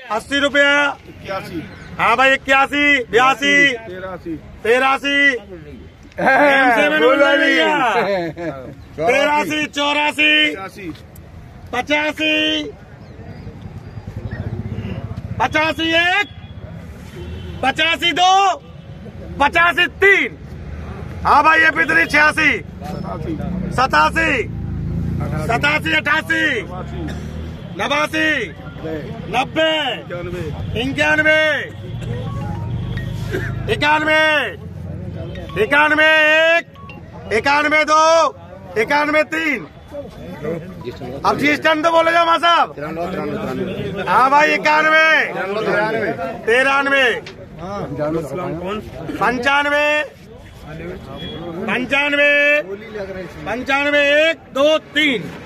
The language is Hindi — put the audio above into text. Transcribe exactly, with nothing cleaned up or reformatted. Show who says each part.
Speaker 1: अस्सी रुपया।
Speaker 2: इक्यासी।
Speaker 1: हाँ भाई इक्यासी, बयासी,
Speaker 2: तेरासी,
Speaker 1: तेरासी, तेरासी, चौरासी, पचासी, पचासी एक, पचासी दो, पचासी तीन। हाँ भाई ये पितरी छियासी, सतासी, सतासी, अठासी, नवासी, नब्बे, इक्यानवे, इक्यानवे, इक्यानवे एक, इक्यानवे दो, इक्यानवे तीन। अब जी स्टैंड तो बोले जाओ मां साहब। हाँ भाई इक्यानवे, तिरानवे, पंचानवे, पंचानवे, पंचानवे एक दो तीन।